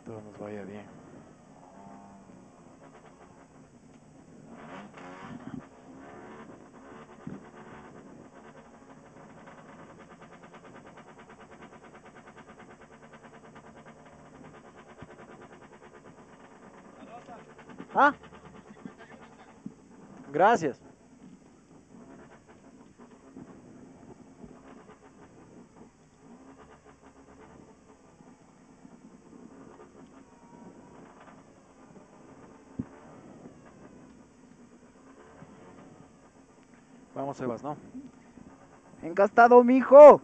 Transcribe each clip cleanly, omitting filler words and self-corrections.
todo nos vaya bien. Ah, gracias. Vamos, Sebas, ¿no? Encastado, mijo.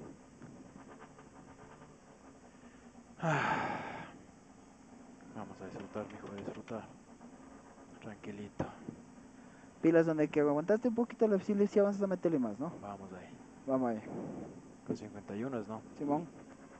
Vamos a disfrutar, mijo, a disfrutar. Tranquilito. Pilas donde que aguantaste un poquito la silencio, vamos a meterle más, ¿no? Vamos ahí. Vamos ahí. Con 51 es, ¿no? Simón.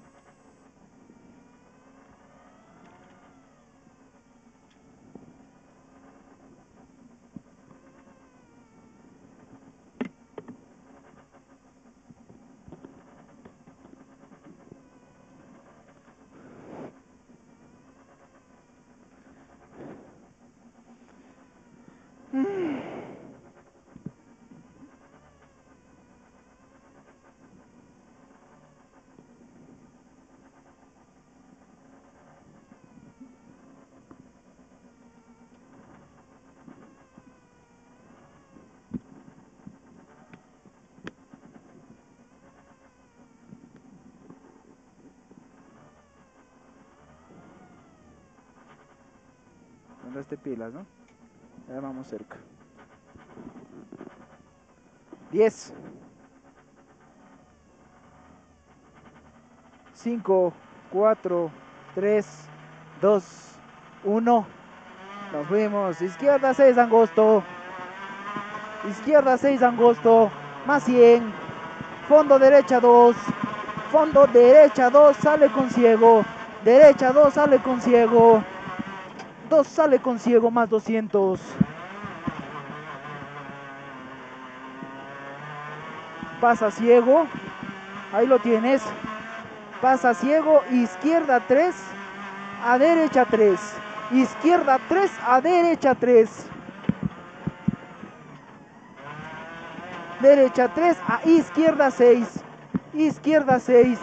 Mandaste pilas, ¿no? Ya vamos cerca. 10. 5, 4, 3, 2, 1. Nos fuimos. Izquierda 6 angosto. Izquierda 6 angosto. Más 100. Fondo derecha 2. Fondo derecha 2. Sale con ciego. Derecha 2 sale con ciego. 2 sale con ciego más 200. Pasa ciego. Ahí lo tienes. Pasa ciego. Izquierda 3. A derecha 3. Izquierda 3 a derecha 3. Derecha 3 a izquierda 6. Izquierda 6.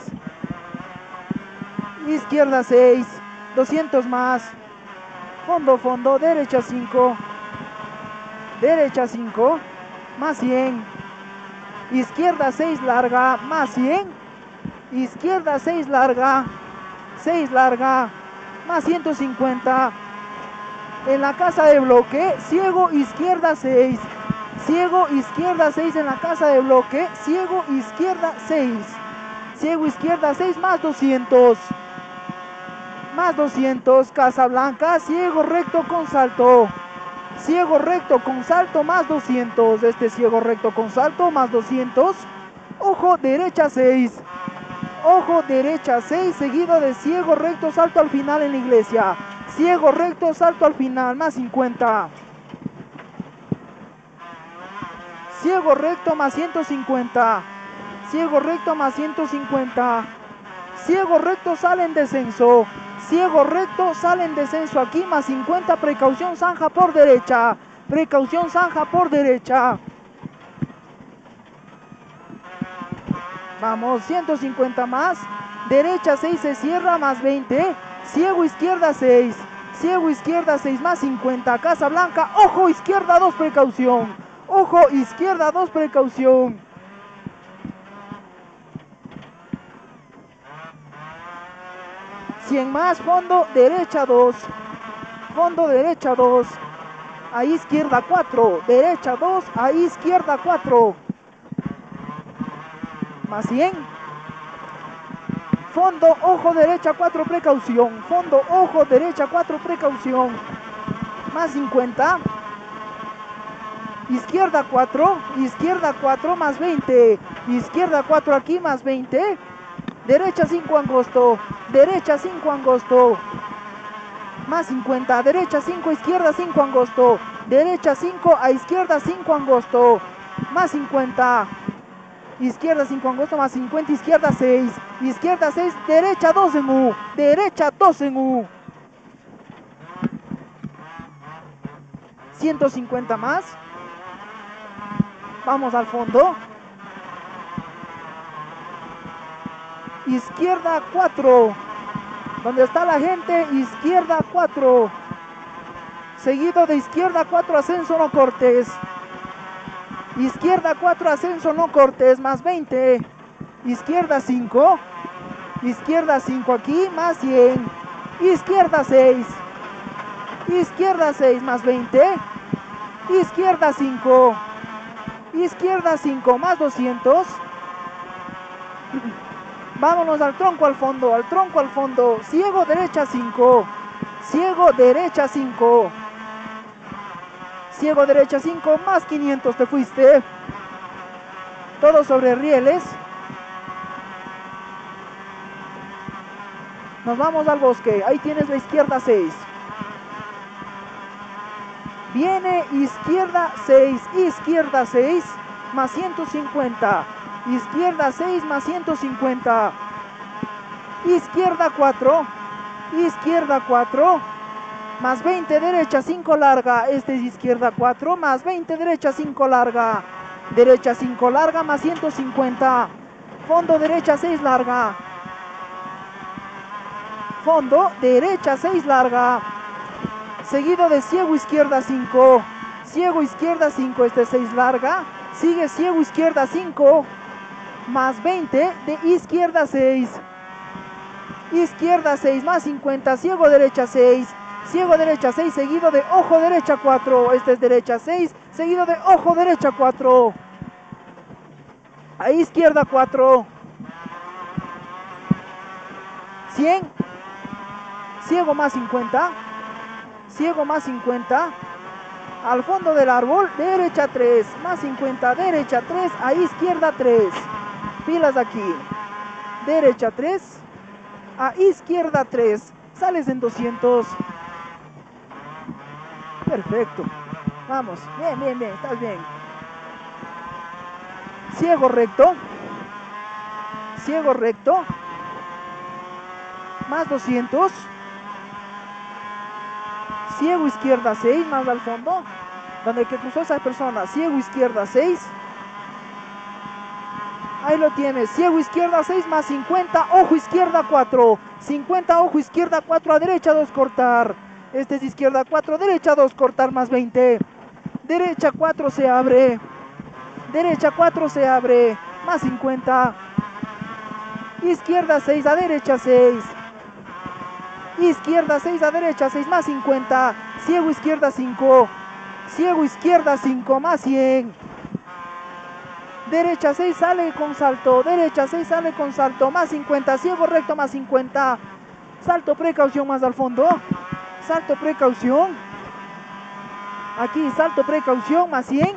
Izquierda 6. 200 más. Fondo, fondo. Derecha 5. Derecha 5. Más 100. Izquierda 6 larga. Más 100. Izquierda 6 larga. 6 larga. Más 150. En la casa de bloque. Ciego izquierda 6. Ciego izquierda 6 en la casa de bloque. Ciego izquierda 6. Ciego izquierda 6 más 200. Más 200. Casa Blanca. Ciego recto con salto. Ciego recto con salto más 200. Este ciego recto con salto más 200. Ojo derecha 6. Ojo derecha 6 seguido de ciego recto salto al final en la iglesia. Ciego recto salto al final más 50. Ciego recto más 150. Ciego recto más 150. Ciego recto sale en descenso. Ciego recto sale en descenso aquí más 50. Precaución zanja por derecha. Precaución zanja por derecha. Vamos, 150 más. Derecha 6 se cierra más 20. Ciego izquierda 6. Ciego izquierda 6 más 50. Casa Blanca. Ojo izquierda 2 precaución. Ojo izquierda 2 precaución. Cien más. Fondo derecha 2. Fondo derecha 2. A izquierda 4. Derecha 2. A izquierda 4. Más 100. Fondo, ojo, derecha 4, precaución. Fondo, ojo, derecha 4, precaución. Más 50. Izquierda 4. Izquierda 4 más 20. Izquierda 4 aquí más 20. Derecha 5 angosto. Derecha 5 angosto. Más 50. Derecha 5, izquierda 5 angosto. Derecha 5 a izquierda 5 angosto. Más 50. izquierda 5 angosto más 50, izquierda 6, derecha 2 en U, derecha 2 en U. 150 más. Vamos al fondo. Izquierda 4. Donde está la gente, izquierda 4. Seguido de izquierda 4, ascenso no cortes. Izquierda 4, ascenso no cortes, más 20. Izquierda 5. Izquierda 5 aquí, más 100. Izquierda 6. Izquierda 6, más 20. Izquierda 5. Izquierda 5, más 200. Vámonos al tronco al fondo, al tronco al fondo. Ciego derecha 5. Ciego derecha 5. Ciego derecha 5, más 500 te fuiste. Todo sobre rieles. Nos vamos al bosque. Ahí tienes la izquierda 6. Viene izquierda 6. Izquierda 6 más 150. Izquierda 6 más 150. Izquierda 4. Izquierda 4. Más 20, derecha 5 larga. Este es izquierda 4. Más 20, derecha 5 larga. Derecha 5 larga más 150. Fondo derecha 6 larga. Fondo derecha 6 larga. Seguido de ciego izquierda 5. Ciego izquierda 5. Este es 6 larga. Sigue ciego izquierda 5. Más 20 de izquierda 6. Izquierda 6 más 50. Ciego derecha 6. Ciego derecha 6 seguido de ojo derecha 4. Este es derecha 6 seguido de ojo derecha 4. A izquierda 4. 100. Ciego más 50. Ciego más 50. Al fondo del árbol, derecha 3. Más 50, derecha 3. A izquierda 3. Pilas aquí. Derecha 3. A izquierda 3. Sales en 200. Perfecto. Vamos. Bien, bien, bien. Estás bien. Ciego recto. Ciego recto. Más 200. Ciego izquierda 6. Más al fondo. Donde que cruzó esa persona. Ciego izquierda 6. Ahí lo tienes. Ciego izquierda 6 más 50. Ojo izquierda 4. 50, ojo izquierda 4. A derecha 2 cortar. Este es izquierda 4. Derecha 2 cortar más 20. Derecha 4 se abre. Derecha 4 se abre. Más 50. Izquierda 6 a derecha 6. Izquierda 6 a derecha 6 más 50. Ciego izquierda 5. Ciego izquierda 5 más 100. Derecha 6 sale con salto. Derecha 6 sale con salto. Más 50. Ciego recto más 50. Salto precaución más al fondo. Salto precaución. Aquí salto precaución más 100.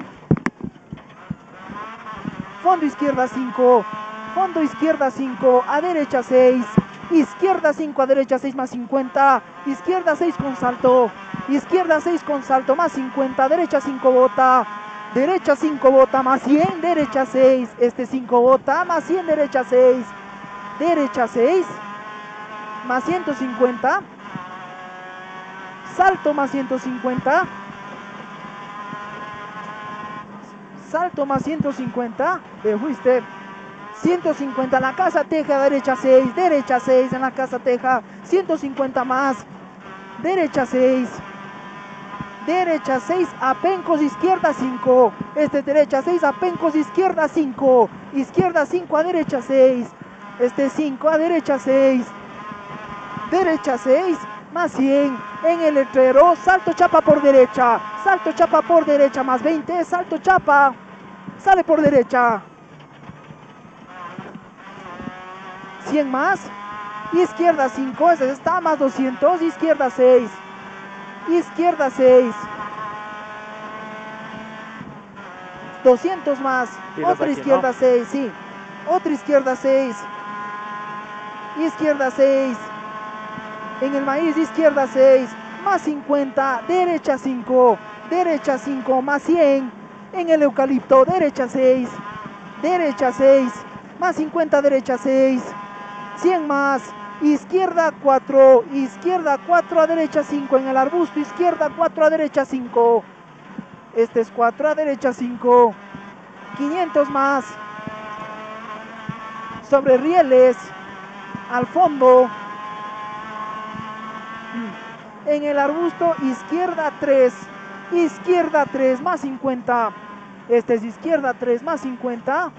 Fondo izquierda 5. Fondo izquierda 5. A derecha 6. Izquierda 5 a derecha 6 más 50. Izquierda 6 con salto. Izquierda 6 con salto más 50. Derecha 5 bota. Derecha 5 bota más 100. Derecha 6. Este 5 bota más 100. Derecha 6. Derecha 6 más 150. Salto más 150. Salto más 150. Te fuiste. 150 en la casa teja, derecha 6, derecha 6 en la casa teja, 150 más, derecha 6, derecha 6 a pencos, izquierda 5, este es derecha 6 a pencos, izquierda 5, izquierda 5 a derecha 6, este 5 a derecha 6, derecha 6, más 100, en el letrero, salto chapa por derecha, más 20, salto chapa, sale por derecha. 100 más, izquierda 5, ese está más 200, izquierda 6, izquierda 6, 200 más, otra izquierda 6, sí, otra izquierda 6, izquierda 6, en el maíz izquierda 6, más 50, derecha 5, más 100, en el eucalipto derecha 6, derecha 6, más 50, derecha 6, 100 más, izquierda 4, a derecha 5 en el arbusto, izquierda 4 a derecha 5, este es 4 a derecha 5, 500 más, sobre rieles, al fondo, en el arbusto, izquierda 3, más 50, este es izquierda 3 más 50,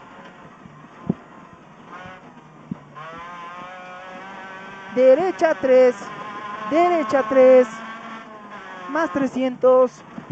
derecha 3, más 300,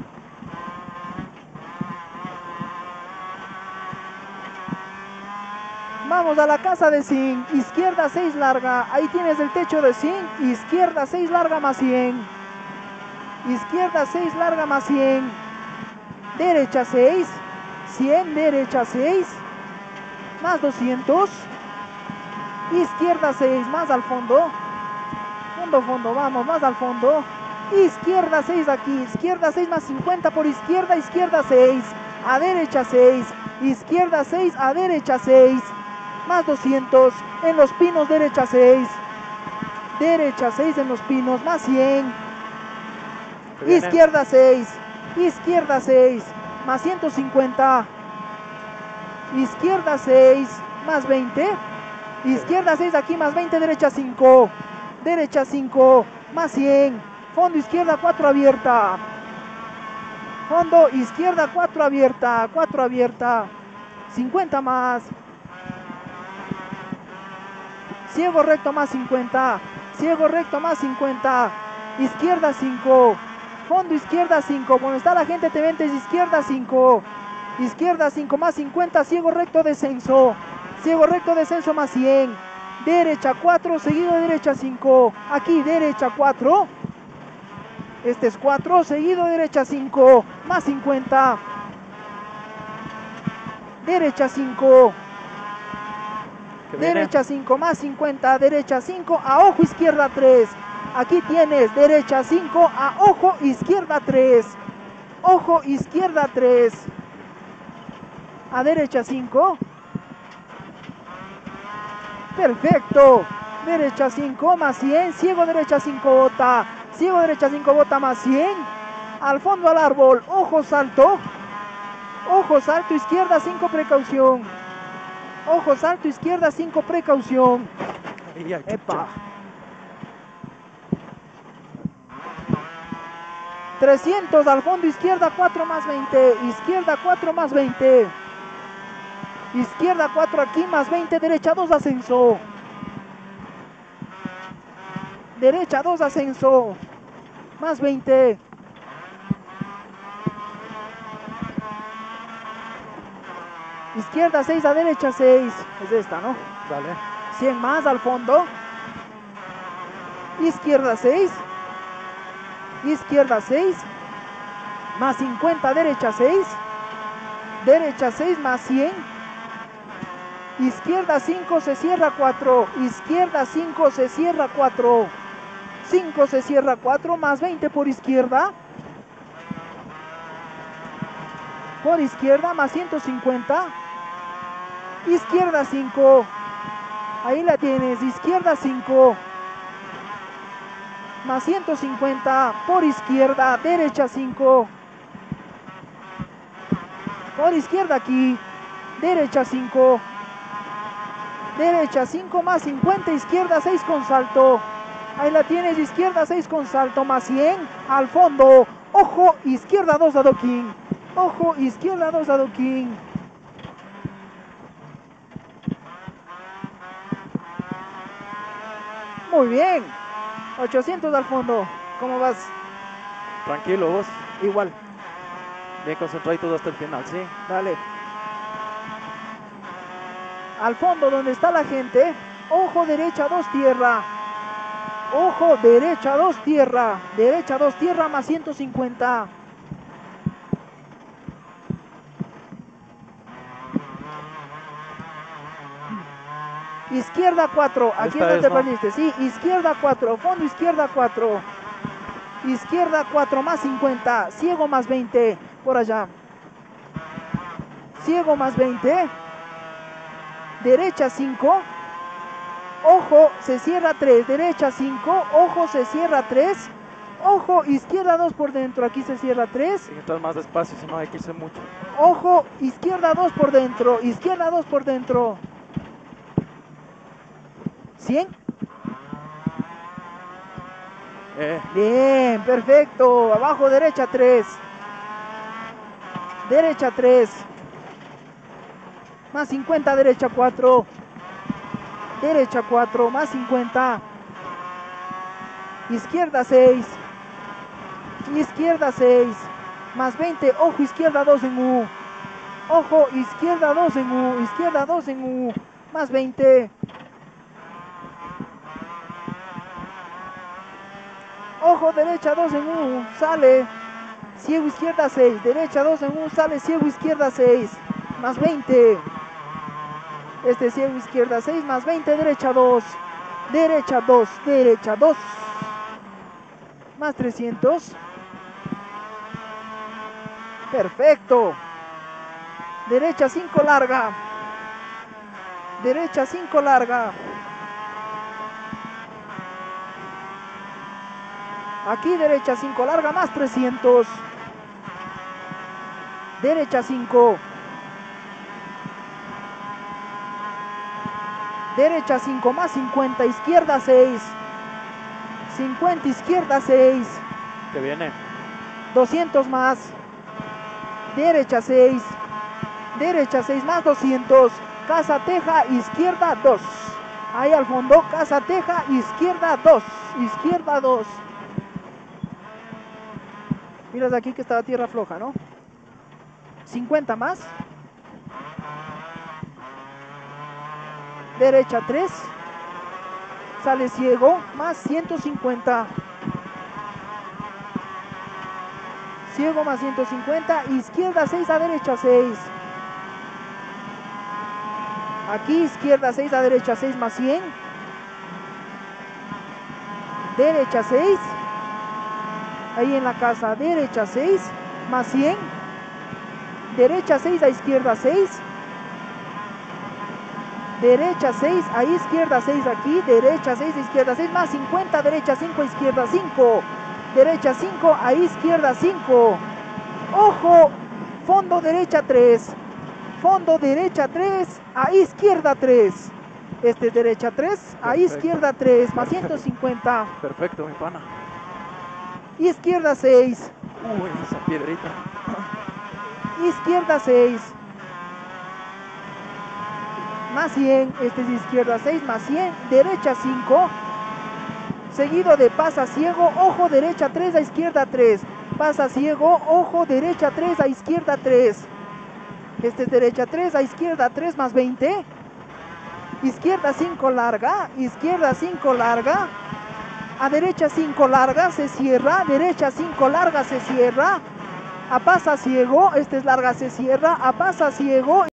vamos a la casa de zinc, izquierda 6 larga, ahí tienes el techo de zinc, izquierda 6 larga más 100, izquierda 6 larga más 100, derecha 6, 100, derecha 6, más 200, izquierda 6 más al fondo, fondo, vamos, más al fondo, izquierda 6 aquí, izquierda 6 más 50 por izquierda, izquierda 6, a derecha 6, izquierda 6, a derecha 6, más 200, en los pinos derecha 6 en los pinos, más 100, izquierda 6, más 150, izquierda 6, más 20, izquierda 6 aquí, más 20, derecha 5, más 100, fondo izquierda 4 abierta, fondo izquierda 4 abierta, 50 más, ciego recto más 50, izquierda 5, fondo izquierda 5, cuando está la gente te ventes izquierda 5, más 50, ciego recto descenso más 100, derecha 4, seguido de derecha 5, aquí derecha 4, este es 4, seguido de derecha 5, más 50, derecha 5, derecha 5 más 50, derecha 5, a ojo izquierda 3, aquí tienes derecha 5, a ojo izquierda 3, a derecha 5, perfecto, derecha 5 más 100, ciego derecha 5 bota, más 100, al fondo al árbol, ojo salto, izquierda 5 precaución, ojo salto, izquierda 5 precaución, epa, 300 al fondo, izquierda 4 más 20, izquierda 4 más 20, izquierda 4 aquí más 20, derecha 2 ascenso, derecha 2 ascenso, más 20, izquierda 6 a derecha 6, es esta, ¿no? Dale. 100 más al fondo, izquierda 6, más 50, derecha 6 más 100, izquierda 5 se cierra 4, izquierda 5 se cierra 4, 5 se cierra 4, más 20 por izquierda, más 150, izquierda 5, ahí la tienes, izquierda 5, más 150, por izquierda, derecha 5, por izquierda aquí, derecha 5, más 50, izquierda 6 con salto, ahí la tienes, izquierda 6 con salto, más 100, al fondo, ojo, izquierda 2 adoquín, ojo, izquierda 2 adoquín, muy bien, 800 al fondo, ¿cómo vas? Tranquilo vos. Igual, Bien concentrado y todo hasta el final, ¿sí? dale. Al fondo donde está la gente, ojo derecha 2 tierra, ojo derecha 2 tierra, más 150. Izquierda 4, aquí es donde te perdiste, sí, izquierda 4, fondo izquierda 4, más 50, ciego más 20, por allá, ciego más 20, derecha 5, ojo, se cierra 3, derecha 5, ojo, se cierra 3, ojo, izquierda 2 por dentro, aquí se cierra 3. Tiene que estar más despacio, si no hay que irse mucho. Ojo, izquierda 2 por dentro, izquierda 2 por dentro. 100. Bien, perfecto. Abajo, derecha 3. Derecha 3. Más 50, derecha 4. Derecha 4, más 50. Izquierda 6. Izquierda 6. Más 20, ojo, izquierda 2 en U. Ojo, izquierda 2 en U. Izquierda 2 en U. Más 20. Ojo, derecha 2 en U, sale, ciego izquierda 6, derecha 2 en U, sale, ciego izquierda 6, más 20, ciego izquierda 6, más 20, derecha 2, derecha 2, derecha 2, más 300, perfecto, derecha 5 larga, derecha 5 larga. Aquí derecha 5 larga, más 300. Derecha 5. Derecha 5 más 50, izquierda 6. 50, izquierda 6. Que viene. 200 más. Derecha 6. Derecha 6 más 200. Casa Teja, izquierda 2. Ahí al fondo, Casa Teja, izquierda 2. Izquierda 2. Miras aquí que estaba tierra floja, ¿no? 50 más. Derecha 3. Sale ciego, más 150. Ciego más 150. Izquierda 6 a derecha 6. Aquí izquierda 6 a derecha 6 más 100. Derecha 6. Ahí en la casa, derecha 6, más 100, derecha 6 a izquierda 6, derecha 6 a izquierda 6 aquí, derecha 6 a izquierda 6, más 50, derecha 5 a izquierda 5, derecha 5 a izquierda 5, ojo, fondo derecha 3, fondo derecha 3 a izquierda 3, derecha 3 a izquierda 3, más 150. Perfecto, mi pana. Izquierda 6. Uy, esa piedrita. Izquierda 6. Más 100. Es izquierda 6 más 100. Derecha 5. Seguido de pasa ciego. Ojo derecha 3 a izquierda 3. Pasa ciego. Ojo derecha 3 a izquierda 3. Es derecha 3 a izquierda 3 más 20. Izquierda 5 larga. Izquierda 5 larga. A derecha 5 larga, se cierra, derecha 5 larga, se cierra, a pasa ciego, es larga, se cierra, a pasa ciego.